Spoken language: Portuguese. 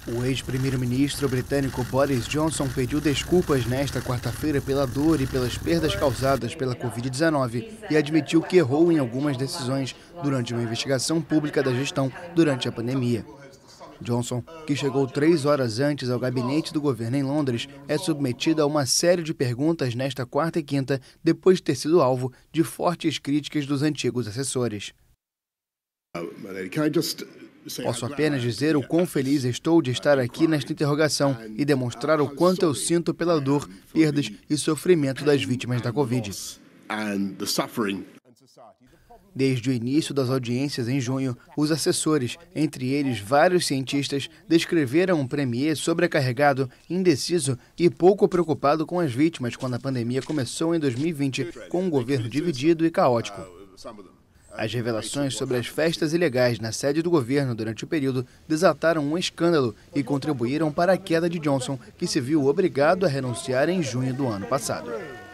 O ex-primeiro-ministro britânico Boris Johnson pediu desculpas nesta quarta-feira pela dor e pelas perdas causadas pela Covid-19 e admitiu que errou em algumas decisões durante uma investigação pública da gestão durante a pandemia. Johnson, que chegou 3 horas antes ao gabinete do governo em Londres, é submetido a uma série de perguntas nesta quarta e quinta, depois de ter sido alvo de fortes críticas dos antigos assessores. Posso apenas dizer o quão feliz estou de estar aqui nesta interrogação e demonstrar o quanto eu sinto pela dor, perdas e sofrimento das vítimas da Covid. Desde o início das audiências em junho, os assessores, entre eles vários cientistas, descreveram um premier sobrecarregado, indeciso e pouco preocupado com as vítimas quando a pandemia começou em 2020, com um governo dividido e caótico. As revelações sobre as festas ilegais na sede do governo durante o período desataram um escândalo e contribuíram para a queda de Johnson, que se viu obrigado a renunciar em junho do ano passado.